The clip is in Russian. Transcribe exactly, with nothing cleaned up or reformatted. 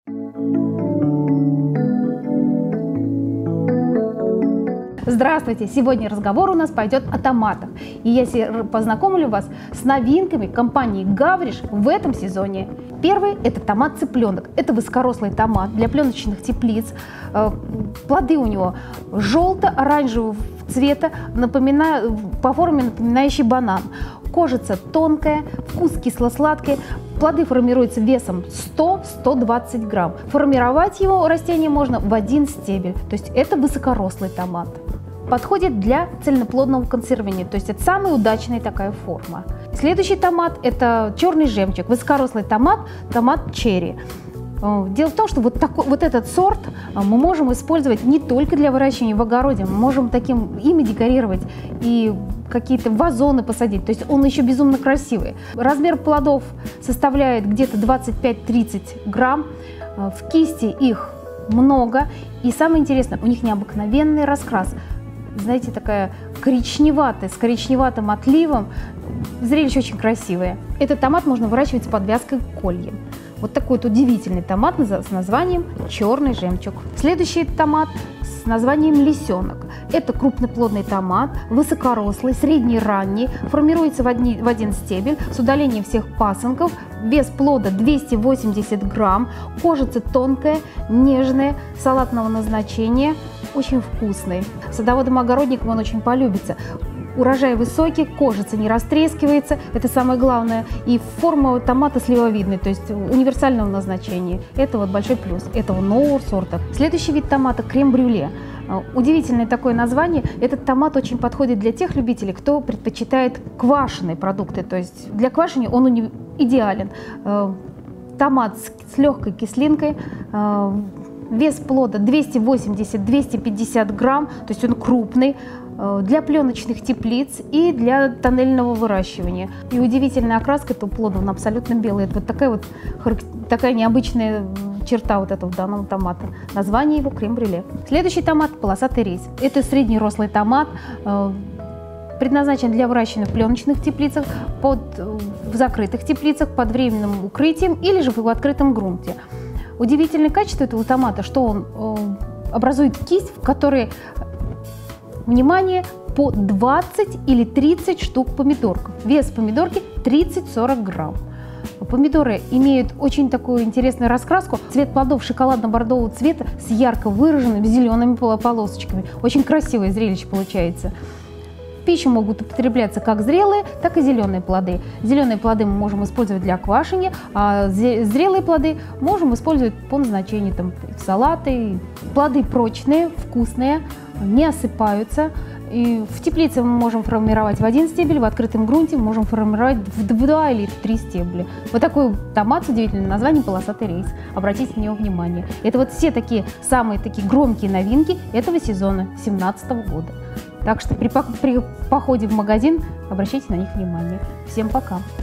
Здравствуйте! Сегодня разговор у нас пойдет о томатах. И я познакомлю вас с новинками компании Гавриш в этом сезоне. Первый – это томат-цыпленок. Это высокорослый томат для пленочных теплиц. Плоды у него желто-оранжевого цвета, напоминая, по форме напоминающий банан. Кожица тонкая, вкус кисло-сладкий. Плоды формируются весом сто — сто двадцать грамм. Формировать его растение можно в один стебель. То есть это высокорослый томат. Подходит для цельноплодного консервирования, то есть это самая удачная такая форма. Следующий томат – это черный жемчуг, высокорослый томат, томат черри. Дело в том, что вот, такой, вот этот сорт мы можем использовать не только для выращивания в огороде, мы можем таким ими декорировать и какие-то вазоны посадить, то есть он еще безумно красивый. Размер плодов составляет где-то двадцать пять — тридцать грамм, в кисти их много, и самое интересное, у них необыкновенный раскрас. Знаете, такая коричневатая, с коричневатым отливом. Зрелище очень красивое. Этот томат можно выращивать с подвязкой к кольям. Вот такой вот удивительный томат с названием черный жемчуг. Следующий томат с названием лисенок. Это крупноплодный томат, высокорослый, средний-ранний, формируется в, одни, в один стебель с удалением всех пасынков. Вес плода двести восемьдесят грамм, кожица тонкая, нежная, салатного назначения, очень вкусный. Садоводам-огородникам он очень полюбится. Урожай высокий, кожица не растрескивается, это самое главное. И форма томата сливовидная, то есть универсального назначения. Это вот большой плюс этого нового сорта. Следующий вид томата – крем-брюле. Удивительное такое название. Этот томат очень подходит для тех любителей, кто предпочитает квашеные продукты. То есть для квашения он идеален. Томат с легкой кислинкой. Вес плода двести восемьдесят — двести пятьдесят грамм, то есть он крупный, для пленочных теплиц и для тоннельного выращивания. И удивительная окраска этого плода, он абсолютно белый. Это вот такая вот такая необычная черта вот этого данного томата. Название его крем-брюле. Следующий томат – полосатый рис. Это средний-рослый томат, предназначен для выращивания в пленочных теплицах, под, в закрытых теплицах, под временным укрытием или же в открытом грунте. Удивительное качество этого томата, что он э, образует кисть, в которой, внимание, по двадцать или тридцать штук помидорков. Вес помидорки тридцать — сорок грамм. Помидоры имеют очень такую интересную раскраску. Цвет плодов шоколадно-бордового цвета с ярко выраженными зелеными полосочками. Очень красивое зрелище получается. В пищу могут употребляться как зрелые, так и зеленые плоды. Зеленые плоды мы можем использовать для квашения, а зрелые плоды можем использовать по назначению, там, в салаты. Плоды прочные, вкусные, не осыпаются. И в теплице мы можем формировать в один стебель, в открытом грунте мы можем формировать в два или в три стебля. Вот такой томат с удивительным названием полосатый рис. Обратите на него внимание. Это вот все такие самые такие громкие новинки этого сезона две тысячи семнадцатого года. Так что при, при походе в магазин обращайте на них внимание. Всем пока!